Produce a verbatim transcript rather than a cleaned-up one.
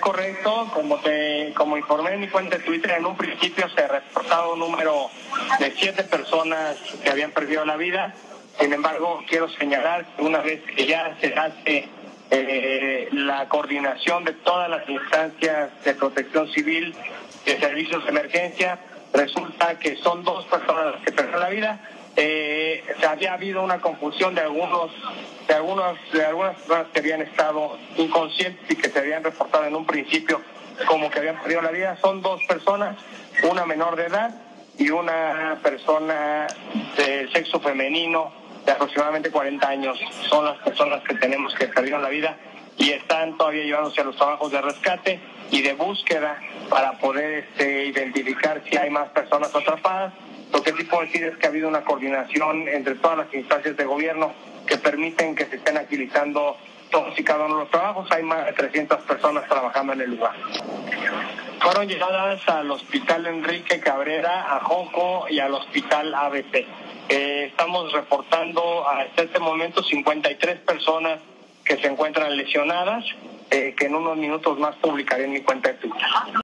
correcto, como te como informé en mi cuenta de Twitter, en un principio se reportaba un número de siete personas que habían perdido la vida. Sin embargo, quiero señalar que una vez que ya se hace eh, la coordinación de todas las instancias de protección civil, de servicios de emergencia, resulta que son dos personas las que perdieron la vida. Eh, había habido una confusión de algunos de algunos de algunas personas que habían estado inconscientes y que se habían reportado en un principio como que habían perdido la vida. Son dos personas, una menor de edad y una persona de sexo femenino de aproximadamente cuarenta años. Son las personas que tenemos que perdieron la vida y están todavía llevándose a los trabajos de rescate y de búsqueda para poder este, identificar si hay más personas atrapadas. Lo que sí puedo decir es que ha habido una coordinación entre todas las instancias de gobierno que permiten que se estén agilizando todos y cada uno de los trabajos. Hay más de trescientas personas trabajando en el lugar. Fueron llevadas al Hospital Enrique Cabrera, a Joco y al Hospital A B C. Eh, estamos reportando hasta este momento cincuenta y tres personas que se encuentran lesionadas, eh, que en unos minutos más publicaré en mi cuenta de Twitter.